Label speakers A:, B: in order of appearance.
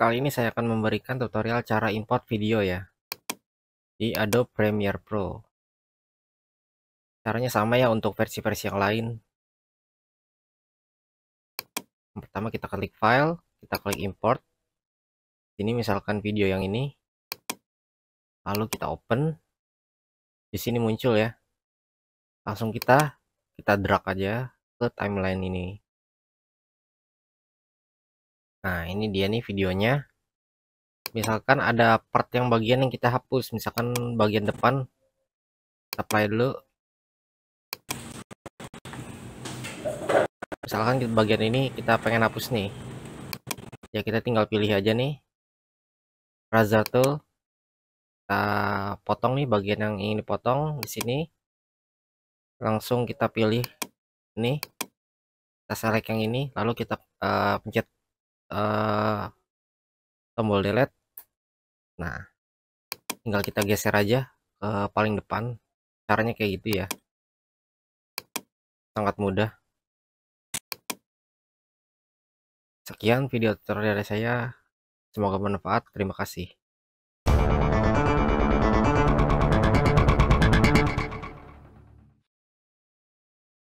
A: Kali ini saya akan memberikan tutorial cara import video ya di Adobe Premiere Pro. Caranya sama ya untuk versi-versi yang lain. Yang pertama kita klik file, kita klik import. Ini misalkan video yang ini. Lalu kita open. Di sini muncul ya. Langsung kita drag aja ke timeline ini. Nah, ini dia nih videonya. Misalkan ada part yang bagian yang kita hapus, misalkan bagian depan. Kita play dulu. Misalkan di bagian ini kita pengen hapus nih. Ya kita tinggal pilih aja nih. Razor tool. Kita potong nih bagian yang ingin dipotong di sini. Langsung kita pilih ini. Kita select yang ini, lalu kita pencet tombol delete. Nah, tinggal kita geser aja ke paling depan. Caranya kayak gitu ya. Sangat mudah. Sekian video tutorial dari saya. Semoga bermanfaat. Terima kasih.